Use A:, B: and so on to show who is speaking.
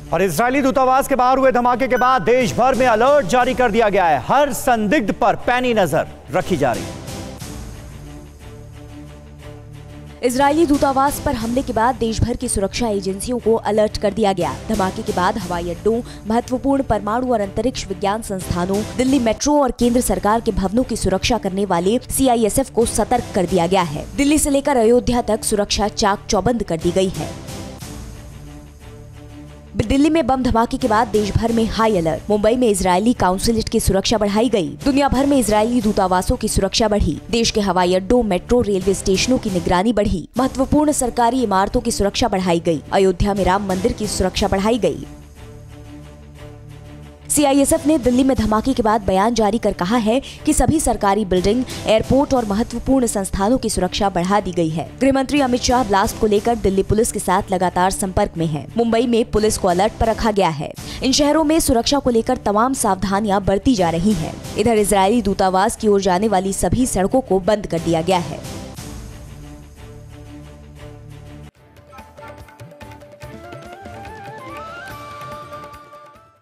A: और इजरायली दूतावास के बाहर हुए धमाके के बाद देश भर में अलर्ट जारी कर दिया गया है। हर संदिग्ध पर पैनी नजर रखी जा रही है।
B: इजरायली दूतावास पर हमले के बाद देश भर की सुरक्षा एजेंसियों को अलर्ट कर दिया गया। धमाके के बाद हवाई अड्डों, महत्वपूर्ण परमाणु और अंतरिक्ष विज्ञान संस्थानों, दिल्ली मेट्रो और केंद्र सरकार के भवनों की सुरक्षा करने वाले CISF को सतर्क कर दिया गया है। दिल्ली से लेकर अयोध्या तक सुरक्षा चाक चौबंद कर दी गई है। दिल्ली में बम धमाके के बाद देश भर में हाई अलर्ट। मुंबई में इजरायली काउंसलेट की सुरक्षा बढ़ाई गई। दुनिया भर में इजरायली दूतावासों की सुरक्षा बढ़ी। देश के हवाई अड्डों, मेट्रो, रेलवे स्टेशनों की निगरानी बढ़ी। महत्वपूर्ण सरकारी इमारतों की सुरक्षा बढ़ाई गई। अयोध्या में राम मंदिर की सुरक्षा बढ़ाई गई। CISF ने दिल्ली में धमाके के बाद बयान जारी कर कहा है कि सभी सरकारी बिल्डिंग, एयरपोर्ट और महत्वपूर्ण संस्थानों की सुरक्षा बढ़ा दी गई है। गृह मंत्री अमित शाह ब्लास्ट को लेकर दिल्ली पुलिस के साथ लगातार संपर्क में हैं। मुंबई में पुलिस को अलर्ट पर रखा गया है। इन शहरों में सुरक्षा को लेकर तमाम सावधानियां बरती जा रही हैं। इधर इजरायली दूतावास की ओर जाने वाली सभी सड़कों को बंद कर दिया गया है।